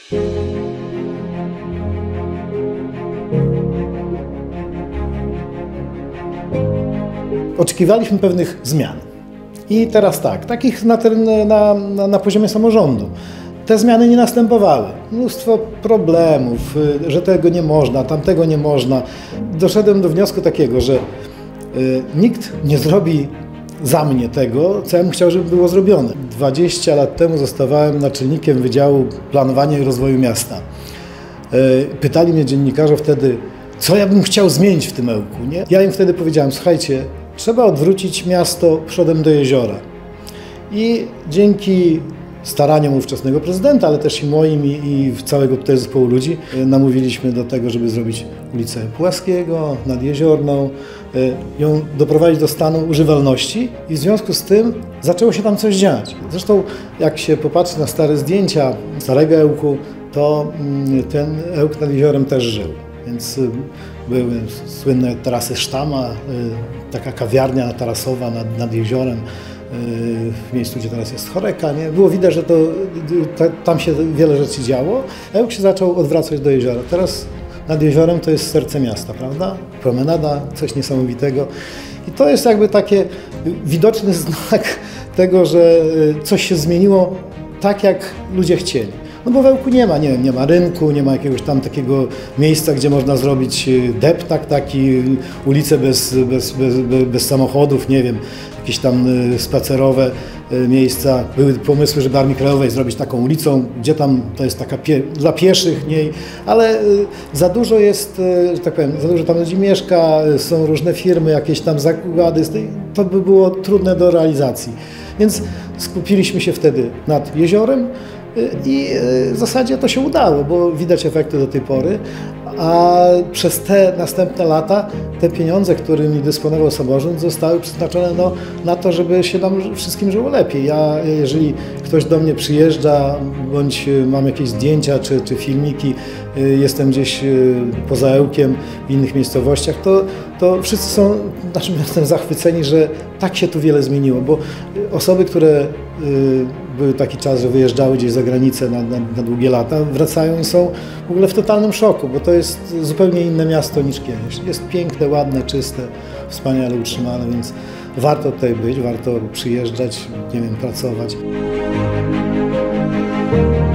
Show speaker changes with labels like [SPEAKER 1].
[SPEAKER 1] Oczekiwaliśmy pewnych zmian. I teraz tak, takich na poziomie samorządu. Te zmiany nie następowały. Mnóstwo problemów, że tego nie można, tamtego nie można. Doszedłem do wniosku takiego, że nikt nie zrobi za mnie tego, co ja bym chciał, żeby było zrobione. 20 lat temu zostawałem naczelnikiem Wydziału Planowania i Rozwoju Miasta. Pytali mnie dziennikarze wtedy, co ja bym chciał zmienić w tym Ełku, nie? Ja im wtedy powiedziałem, słuchajcie, trzeba odwrócić miasto przodem do jeziora. I dzięki staraniom ówczesnego prezydenta, ale też i moim i całego tutaj zespołu ludzi, namówiliśmy do tego, żeby zrobić ulicę Pułaskiego, Nadjeziorną, ją doprowadzić do stanu używalności i w związku z tym zaczęło się tam coś dziać. Zresztą jak się popatrzy na stare zdjęcia starego Ełku, to ten Ełk nad jeziorem też żył. Więc były słynne tarasy Sztama, taka kawiarnia tarasowa nad jeziorem, w miejscu, gdzie teraz jest Choreka. Nie? Było widać, że tam się wiele rzeczy działo. Ełk się zaczął odwracać do jeziora. Teraz nad jeziorem to jest serce miasta, prawda? Promenada, coś niesamowitego. I to jest jakby taki widoczny znak tego, że coś się zmieniło tak, jak ludzie chcieli. No bo w Ełku nie ma, nie ma rynku, nie ma jakiegoś tam takiego miejsca, gdzie można zrobić deptak taki, ulice bez samochodów, nie wiem, jakieś tam spacerowe miejsca. Były pomysły, żeby Armii Krajowej zrobić taką ulicą, gdzie tam to jest taka dla pieszych, nie, ale za dużo jest, że tak powiem, za dużo tam ludzi mieszka, są różne firmy, jakieś tam zakłady, to by było trudne do realizacji. Więc skupiliśmy się wtedy nad jeziorem, i w zasadzie to się udało, bo widać efekty do tej pory, a przez te następne lata te pieniądze, którymi dysponował samorząd, zostały przeznaczone na to, żeby się nam wszystkim żyło lepiej. Jeżeli ktoś do mnie przyjeżdża, bądź mam jakieś zdjęcia czy filmiki, jestem gdzieś poza Ełkiem, w innych miejscowościach, to wszyscy są naszym miastem zachwyceni, że tak się tu wiele zmieniło, bo osoby, które był taki czas, że wyjeżdżały gdzieś za granicę na długie lata, wracają i są w ogóle w totalnym szoku, bo to jest zupełnie inne miasto niż kiedyś. Jest piękne, ładne, czyste, wspaniale utrzymane, więc warto tutaj być, warto przyjeżdżać, nie wiem, pracować.